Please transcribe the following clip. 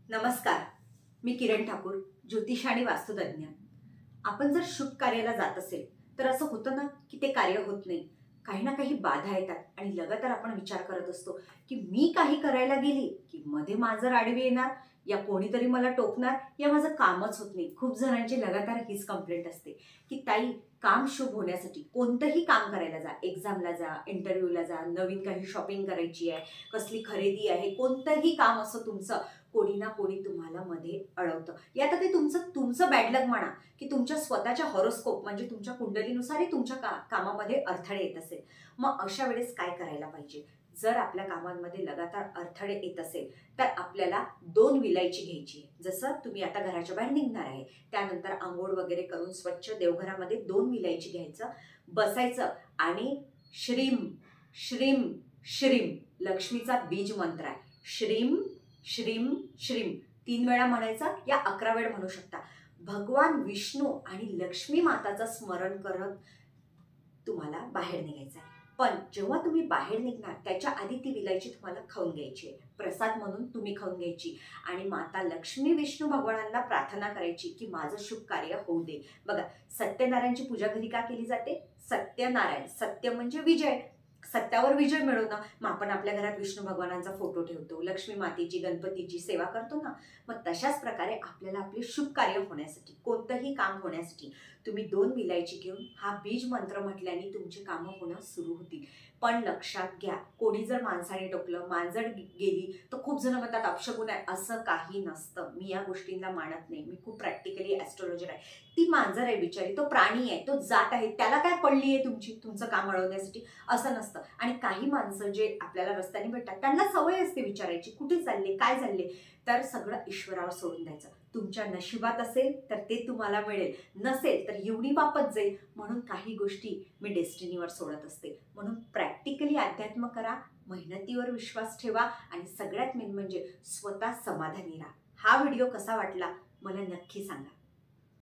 नमस्कार, मी किरण ठाकूर, ज्योतिष आणि वास्तुतज्ञ. आपण जर शुभ कार्याला जात असेल तर असं होतं ना की ते कार्य होत नाही. काही ना काही बाधा येतात आणि लगातार आपण विचार करत असतो की मी काही करायला गेली की मध्ये माझं आडवी येणार, या कोणीतरी मला टोकणार, या माझं कामच होत नाही. खूप जणांची लगातार हीच कंप्लेंट असते की ताई, काम शुभ होण्यासाठी कोणतंही काम करायला जा, एक्झामला जा, इंटरव्ह्यूला जा, नवीन काही शॉपिंग करायची आहे, कसली खरेदी आहे, कोणतंही काम असं तुमचं कोणी ना कोणी तुम्हाला मध्ये अडवतं. या आता ते तुमचं तुमचं बॅड लक म्हणा की तुमच्या स्वतःच्या हॉरोस्कोप म्हणजे तुमच्या कुंडलीनुसारही तुमच्या कामामध्ये अडथळे येत असेल. मग अशा वेळेस काय करायला पाहिजे? जर आपल्या कामांमध्ये लगातार अडथळे येत असेल तर आपल्याला 2 विलायची घ्यायची आहे. जसं तुम्ही आता घराच्या बाहेर निघणार आहे, त्यानंतर आंघोळ वगैरे करून स्वच्छ देवघरामध्ये 2 विलायची घ्यायचं, बसायचं आणि श्रीम श्रीम श्रीम लक्ष्मीचा बीज मंत्र आहे. श्रीम श्रीम श्रीम 3 वेळा म्हणायचा, या 11 वेळा म्हणू शकता. भगवान विष्णू आणि लक्ष्मी माताचं स्मरण करत तुम्हाला बाहेर निघायचं आहे. पण जेव्हा तुम्ही बाहेर निघणार त्याच्या आधी ती विलायची तुम्हाला खाऊन घ्यायची आहे. प्रसाद म्हणून तुम्ही खाऊन घ्यायची आणि माता लक्ष्मी विष्णू भगवानांना प्रार्थना करायची की माझं शुभ कार्य होऊ दे. बघा, सत्यनारायणची पूजा घरी का केली जाते? सत्यनारायण, सत्य म्हणजे विजय, सत्यावर विजय मिळवणं. मग आपण आपल्या घरात विष्णू भगवानांचा फोटो ठेवतो, लक्ष्मी मातेची, गणपतीची सेवा करतो ना. मग तशाच प्रकारे आपल्याला आपले शुभ कार्य होण्यासाठी, कोणतंही काम होण्यासाठी तुम्ही 2 विलायची घेऊन हा बीज मंत्र म्हटल्याने तुमची कामं होणं सुरू होतील. पण लक्षात घ्या, कोणी जर माणसाने टोकलं, मांजर गेली तर खूप जण म्हणतात अपशकुन आहे. असं काही नसतं. मी या गोष्टींना मानत नाही. मी खूप प्रॅक्टिकली ॲस्ट्रॉलॉजर आहे. ती मांजर आहे बिचारी, तो प्राणी आहे, तो जात आहे, त्याला काय पडली आहे तुमचं काम अडवण्यासाठी? असं नसतं. आणि काही माणसं जे आपल्याला रस्त्याने भेटतात त्यांना सवय असते विचारायची, कुठे चालले, काय चालले? तर सगळं ईश्वरावर सोडून द्यायचं. तुमच्या नशिबात असेल तर ते तुम्हाला मिळेल, नसेल तर येऊनी वापस जाईल. म्हणून काही गोष्टी मी डेस्टिनीवर सोडत असते. म्हणून प्रॅक्टिकली अध्यात्म करा, मेहनतीवर विश्वास ठेवा आणि सगळ्यात मेन म्हणजे स्वतः समाधानी राहा. हा व्हिडिओ कसा वाटला मला नक्की सांगा.